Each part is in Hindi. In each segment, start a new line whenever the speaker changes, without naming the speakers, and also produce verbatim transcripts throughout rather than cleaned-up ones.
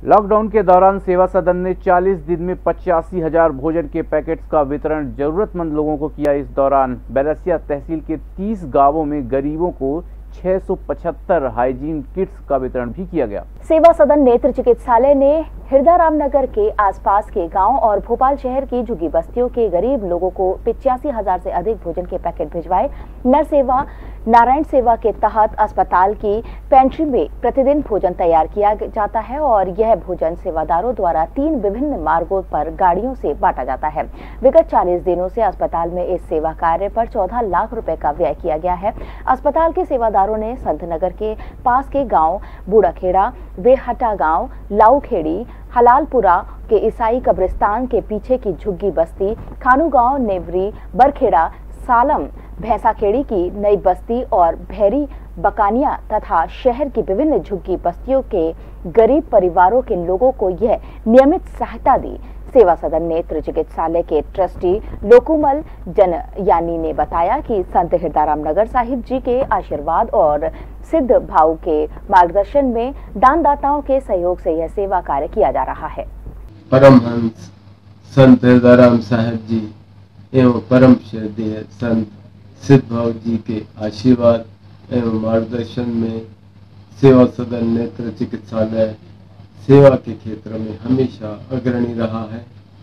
लॉकडाउन के दौरान सेवा सदन ने चालीस दिन में पचासी हजार भोजन के पैकेट्स का वितरण जरूरतमंद लोगों को किया। इस दौरान बैरसिया तहसील के तीस गांवों में गरीबों को छह सौ पचहत्तर हाइजीन किट्स का वितरण भी किया गया।
सेवा सदन नेत्र चिकित्सालय ने हृदयराम नगर के आसपास के गांव और भोपाल शहर की झुग्गी बस्तियों के गरीब लोगों को पिचासी हजार से अधिक भोजन के पैकेट भिजवाए। नर सेवा नारायण सेवा के तहत अस्पताल की पेंट्री में प्रतिदिन भोजन तैयार किया जाता है और यह भोजन सेवादारों द्वारा तीन विभिन्न मार्गों पर गाड़ियों से बांटा जाता है। विगत चालीस दिनों से अस्पताल में इस सेवा कार्य पर चौदह लाख रुपए का व्यय किया गया है। अस्पताल के सेवादारों ने संतनगर के पास के गांव बूढ़ाखेड़ा, बेहटा गांव, लाऊखेड़ी, हलालपुरा के ईसाई कब्रिस्तान के पीछे की झुग्गी बस्ती, खानू गांव, नेवरी, बरखेड़ा, सालम, भैंसाखेड़ी की नई बस्ती और भैरी बकानिया तथा शहर की विभिन्न झुग्गी बस्तियों के गरीब परिवारों के लोगों को यह नियमित सहायता दी। सेवा सदन नेत्र चिकित्सालय के ट्रस्टी लोकुमल जनयानी ने बताया कि संत हृदयराम नगर साहिब जी के आशीर्वाद और सिद्ध भाव के मार्गदर्शन में दानदाताओं के सहयोग से यह सेवा कार्य किया जा रहा है।
परमहंस संत हृदयराम साहिब जी एवं परम श्रद्धेय संत सिद्ध भाव जी के आशीर्वाद एवं मार्गदर्शन में सेवा सदन नेत्र चिकित्सालय सेवा के क्षेत्र में हमेशा अग्रणी रहा है।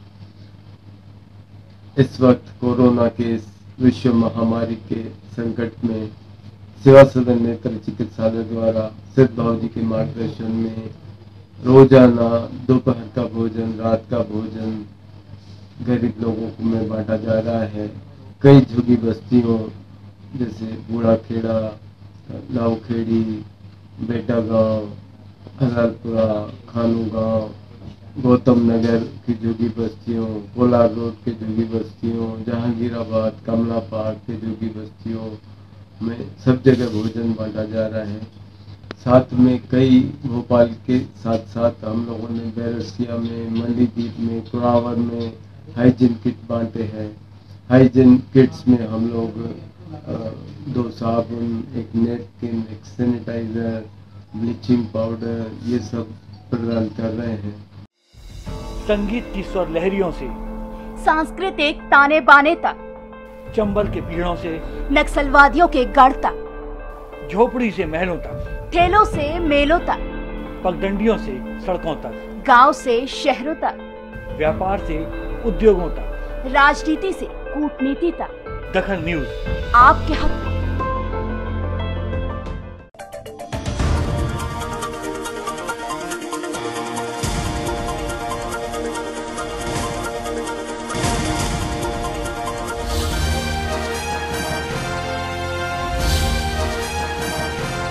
इस वक्त कोरोना के इस विश्व महामारी के संकट में सेवा सदन नेत्र चिकित्सालय द्वारा सिद्ध भाव जी के मार्गदर्शन में रोजाना दोपहर का भोजन, रात का भोजन गरीब लोगों को में बांटा जा रहा है। कई झुग्गी बस्तियों जैसे बूढ़ाखेड़ा, लाऊखेड़ी, बेटा गांव, हलालपुरा, खानू गांव, गौतम नगर की झुग्गी बस्तियों, कोलार रोड के झुग्गी बस्तियों, जहांगीराबाद, कमला पार्क के झुग्गी बस्तियों में सब जगह भोजन बांटा जा रहा है। साथ में कई भोपाल के साथ साथ हम लोगों ने बैरसिया में, मंडीदीप में, कुरावर में हाइजीन किट बांटे हैं। हाइजीन किट्स में हम लोग दो साबुन, एक नेपकिन, एक सैनिटाइजर, ब्लीचिंग पाउडर ये सब प्रदान कर रहे हैं।
संगीत की स्वर लहरियों से
सांस्कृतिक ताने बाने तक,
चंबल के पीड़ों से
नक्सलवादियों के गढ़ तक,
झोपड़ी से महलों तक,
ठेलों से मेलों तक,
पगडंडियों से सड़कों तक,
गांव से शहरों तक,
व्यापार से उद्योगों तक,
राजनीति से कूटनीति तक,
दखल न्यूज
आपके हक में।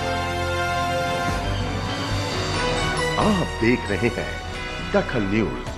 आप देख रहे हैं दखल न्यूज।